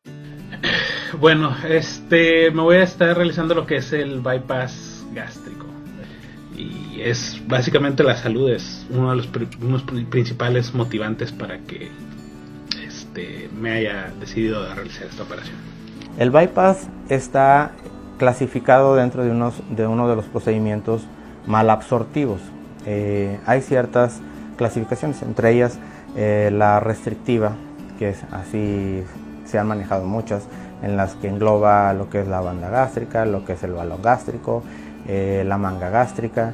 Bueno, me voy a estar realizando lo que es el bypass gástrico. Y es básicamente la salud, es uno de los principales motivantes para que me haya decidido a realizar esta operación. El bypass está clasificado dentro de uno de los procedimientos malabsortivos. Hay ciertas clasificaciones, entre ellas la restrictiva, que es así se han manejado muchas, en las que engloba lo que es la banda gástrica, lo que es el balón gástrico, la manga gástrica,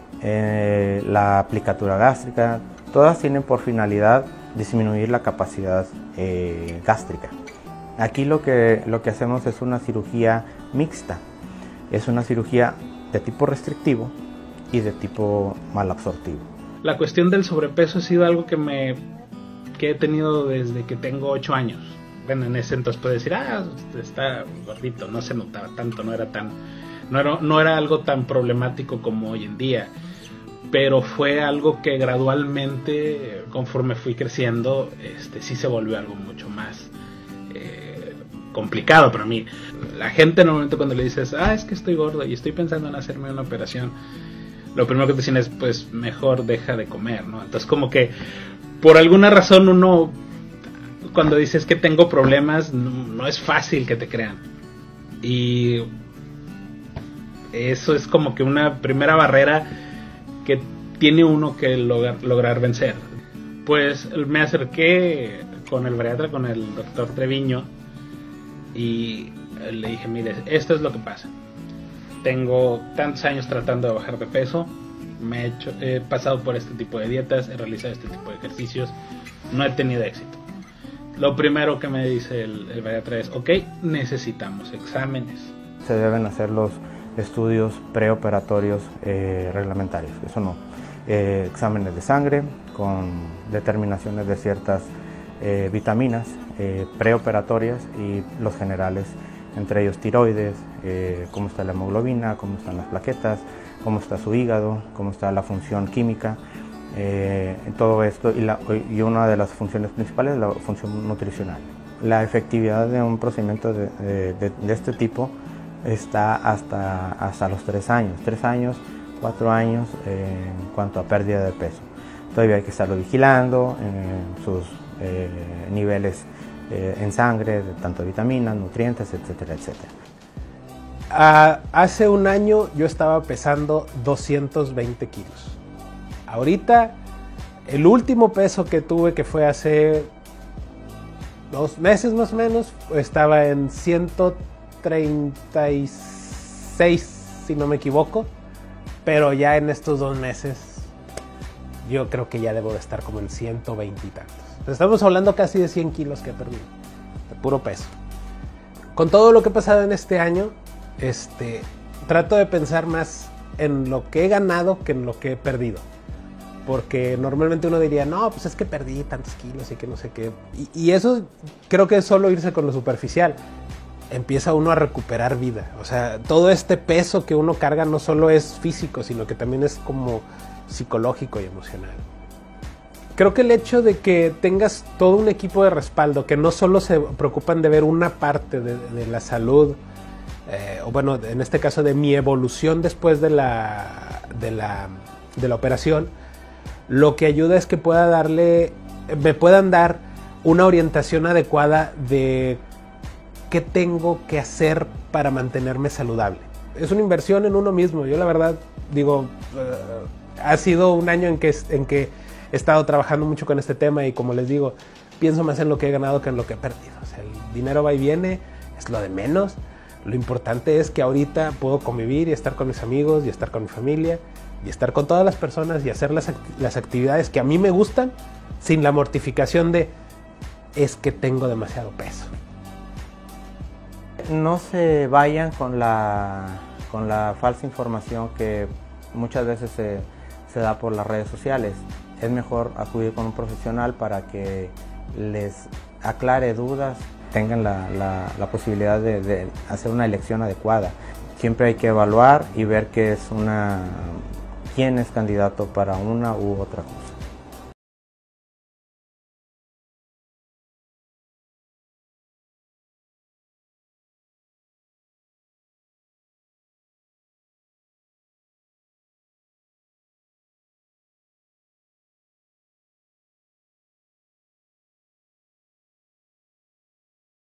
la aplicatura gástrica. Todas tienen por finalidad disminuir la capacidad gástrica. Aquí lo que hacemos es una cirugía mixta, es una cirugía de tipo restrictivo y de tipo malabsortivo. La cuestión del sobrepeso ha sido algo que he tenido desde que tengo 8 años. Bueno, en ese entonces puedo decir, está gordito, no se notaba tanto, no era algo tan problemático como hoy en día, pero fue algo que gradualmente, conforme fui creciendo, sí se volvió algo mucho más complicado para mí. La gente normalmente cuando le dices, es que estoy gordo y estoy pensando en hacerme una operación, lo primero que te dicen es, pues mejor deja de comer, ¿no? Entonces como que por alguna razón uno, cuando dices que tengo problemas, no es fácil que te crean. Y eso es como que una primera barrera que tiene uno que lograr vencer. Pues me acerqué con el bariatra, con el doctor Treviño, y le dije, mire, esto es lo que pasa. Tengo tantos años tratando de bajar de peso, he pasado por este tipo de dietas, he realizado este tipo de ejercicios, no he tenido éxito. Lo primero que me dice el bariatra es, ok, necesitamos exámenes. Se deben hacer los estudios preoperatorios reglamentarios, eso no. Exámenes de sangre con determinaciones de ciertas vitaminas preoperatorias y los generales, entre ellos tiroides, cómo está la hemoglobina, cómo están las plaquetas, cómo está su hígado, cómo está la función química, todo esto, y una de las funciones principales es la función nutricional. La efectividad de un procedimiento de este tipo está hasta los 3 años, 4 años en cuanto a pérdida de peso. Todavía hay que estarlo vigilando, sus niveles en sangre, tanto de vitaminas, nutrientes, etcétera, etcétera. Hace un año yo estaba pesando 220 kilos. Ahorita, el último peso que tuve, que fue hace 2 meses más o menos, estaba en 136, si no me equivoco. Pero ya en estos 2 meses, yo creo que ya debo de estar como en 120 y tantos. Estamos hablando casi de 100 kilos que he perdido, de puro peso. Con todo lo que he pasado en este año, trato de pensar más en lo que he ganado que en lo que he perdido. Porque normalmente uno diría, no, pues es que perdí tantos kilos y que no sé qué. Y eso creo que es solo irse con lo superficial. Empieza uno a recuperar vida. O sea, todo este peso que uno carga no solo es físico, sino que también es como psicológico y emocional. Creo que el hecho de que tengas todo un equipo de respaldo, que no solo se preocupan de ver una parte de la salud, o bueno, en este caso de mi evolución después de la operación, lo que ayuda es que me puedan dar una orientación adecuada de qué tengo que hacer para mantenerme saludable. Es una inversión en uno mismo. Yo la verdad digo, ha sido un año en que he estado trabajando mucho con este tema y como les digo, pienso más en lo que he ganado que en lo que he perdido. O sea, el dinero va y viene, es lo de menos. Lo importante es que ahorita puedo convivir y estar con mis amigos y estar con mi familia y estar con todas las personas y hacer las actividades que a mí me gustan sin la mortificación de es que tengo demasiado peso. No se vayan con la falsa información que muchas veces se da por las redes sociales. Es mejor acudir con un profesional para que les aclare dudas, tengan la posibilidad de hacer una elección adecuada. Siempre hay que evaluar y ver quién es candidato para una u otra cosa.